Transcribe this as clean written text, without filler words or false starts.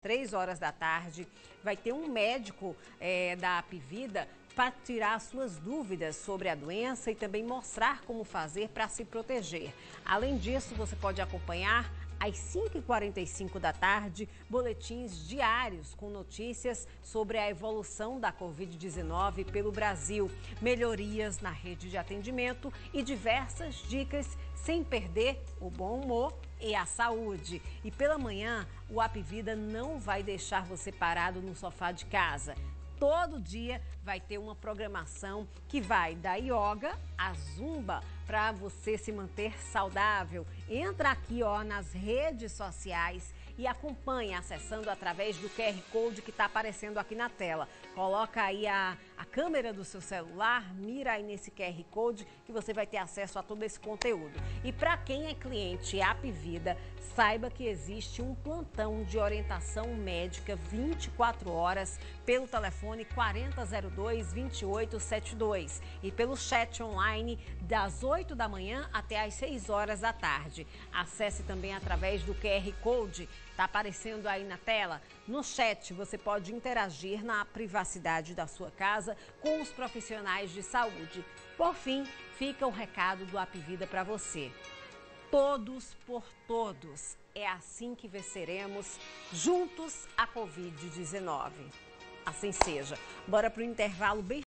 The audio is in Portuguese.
3 horas da tarde. Vai ter um médico da Apivida para tirar suas dúvidas sobre a doença e também mostrar como fazer para se proteger. Além disso, você pode acompanhar às 5h45 da tarde, boletins diários com notícias sobre a evolução da Covid-19 pelo Brasil, melhorias na rede de atendimento e diversas dicas sem perder o bom humor e a saúde. E pela manhã, o Apivida não vai deixar você parado no sofá de casa. Todo dia vai ter uma programação que vai da yoga à zumba para você se manter saudável. Entra aqui nas redes sociais e acompanhe acessando através do QR Code que está aparecendo aqui na tela. Coloca aí a câmera do seu celular, mira aí nesse QR Code que você vai ter acesso a todo esse conteúdo. E para quem é cliente Apivida, saiba que existe um plantão de orientação médica 24 horas pelo telefone 4002-2872 e pelo chat online das 8 da manhã até às 6 horas da tarde. Acesse também através do QR Code, está aparecendo aí na tela. No chat você pode interagir na privacidade da sua casa com os profissionais de saúde. Por fim, fica o recado do Apivida para você. Todos por todos. É assim que venceremos juntos a Covid-19. Assim seja. Bora para o intervalo bem